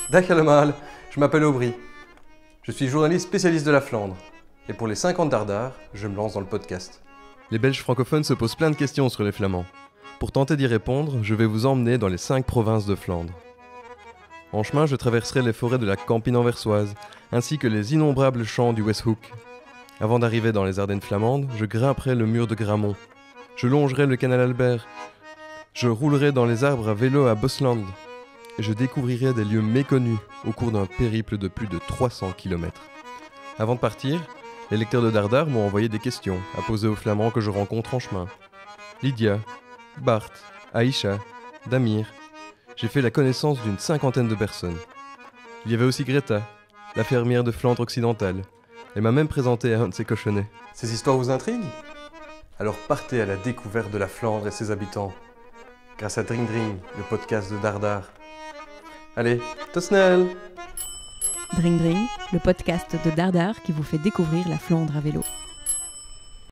Dag allemaal, je m'appelle Aubry. Je suis journaliste spécialiste de la Flandre. Et pour les 50 dardards, je me lance dans le podcast. Les Belges francophones se posent plein de questions sur les Flamands. Pour tenter d'y répondre, je vais vous emmener dans les 5 provinces de Flandre. En chemin, je traverserai les forêts de la Campine anversoise, ainsi que les innombrables champs du Westhoek. Avant d'arriver dans les Ardennes flamandes, je grimperai le mur de Grammont. Je longerai le canal Albert. Je roulerai dans les arbres à vélo à Bosland. Et je découvrirai des lieux méconnus au cours d'un périple de plus de 300 km. Avant de partir, les lecteurs de Dardar m'ont envoyé des questions à poser aux Flamands que je rencontre en chemin. Lydia, Bart, Aïcha, Damir. J'ai fait la connaissance d'une 50aine de personnes. Il y avait aussi Greta, la fermière de Flandre occidentale. Elle m'a même présenté à un de ses cochonnets. Ces histoires vous intriguent ? Alors partez à la découverte de la Flandre et ses habitants. Grâce à Dring Dring, le podcast de Dardar. Allez, tot snel! Dring Dring, le podcast de Dardar qui vous fait découvrir la Flandre à vélo.